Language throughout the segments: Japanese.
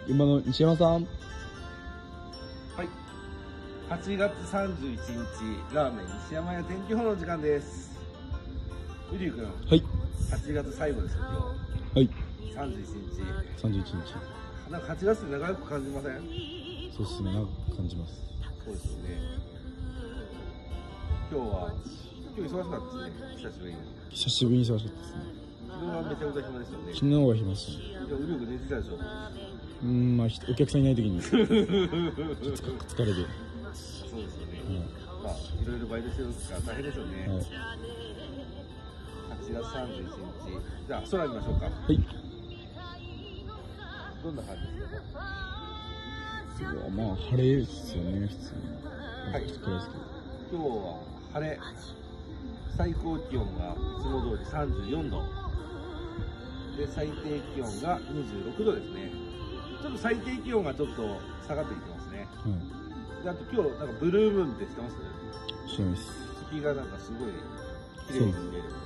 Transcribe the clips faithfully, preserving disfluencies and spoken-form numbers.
今の西山さん。はい。 はちがつさんじゅういちにち、ラーメン西山屋天気予報の時間です。うりゅうくん。 はい。 はちがつ最後ですよ、今日。 はい。 さんじゅういちにち。 さんじゅういちにち。 なんかはちがつって長く感じません？ そうっすね、長く感じます。 そうですよね。今日は、今日忙しかったですね、久しぶりに。 久しぶりに忙しかったですね。 昨日はめちゃくちゃ暇ですよね。 昨日は暇ですね。 じゃあ、うりゅうくん寝てたでしょ？ うーん、まあ、お客さんいないときに。疲れて。 そうですよね。まあ、いろいろバイトしてるんですから大変ですよね。はい。はちがつさんじゅういちにち。じゃあ、空見ましょうか。はい。どんな感じですか？ まあ、晴れですよね、普通に。 はい。今日は晴れ。最高気温がいつも通りさんじゅうよんど。で、最低気温がにじゅうろくどですね。ちょっと最低気温がちょっと下がってきてますね。はい。で、あと今日、なんかブルームーンって知ってます？ 知らないです。 月がなんかすごい綺麗に見える。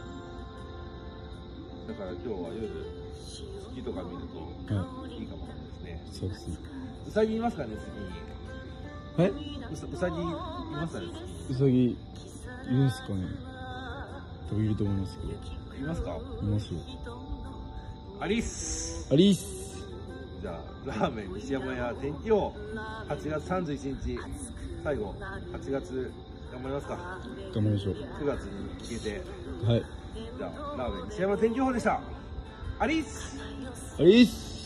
だから今日は夜、月とか見ると、いいかもしれないですね。 そうですね。 うさぎいますかね、月に。 え？ うさ、うさぎいますかね、 月に。うさぎ、いますかね。多分いると思いますけど。 いますか？ いますよ。 アリス。 アリス。 じゃあ、ラーメン西山屋天気予報、はちがつさんじゅういちにち、最後、はちがつ、頑張りますか。 頑張りましょう。 くがつに向けて。 はい。 じゃあ、ラーメン西山天気予報でした。アリス。 アリス。